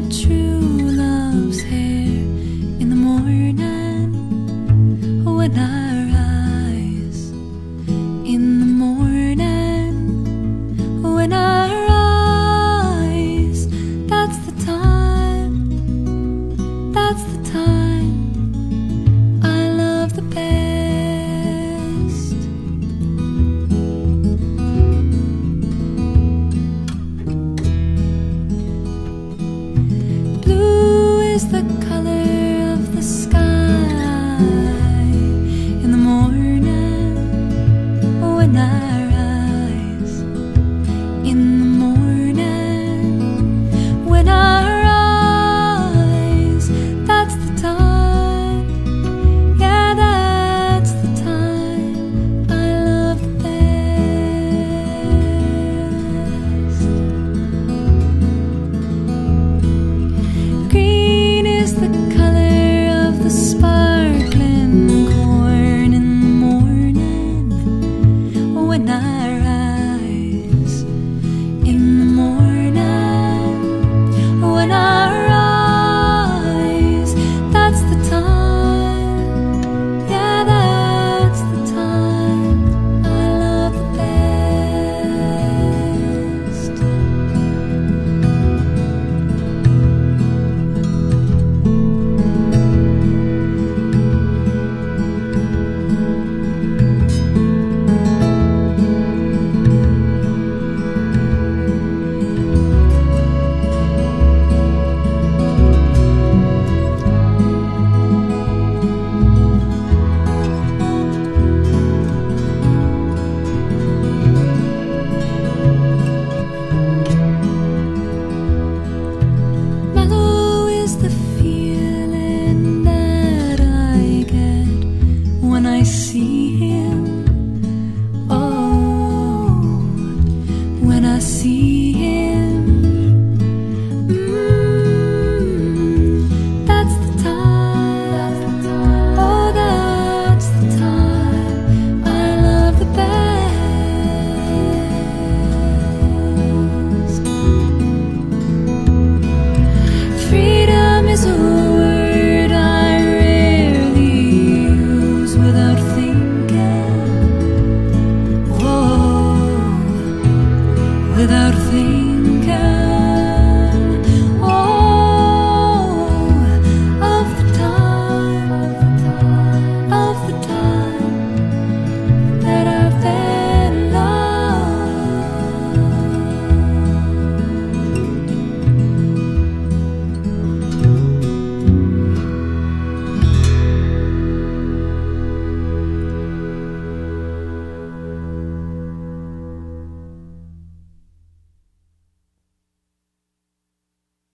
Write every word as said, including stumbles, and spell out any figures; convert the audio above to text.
true love's hair in the morning when I rise, in the morning when I rise. That's the time, that's the time I love the best. Blue is the color of the sky in the morning when I rise, in the morning when I rise. That's the time, yeah, that's the time I love the best. Green is the color of the sparkling corn in the morning when I rise, in the morning when I rise. That's the time, yeah, that's the time I love the best. Mellow is the feeling that I get when I see him. Oh, when I see him. Mm, that's the time. Oh, that's the time I love the best. Freedom is a word I rarely use without thinking. Whoa, without thinking.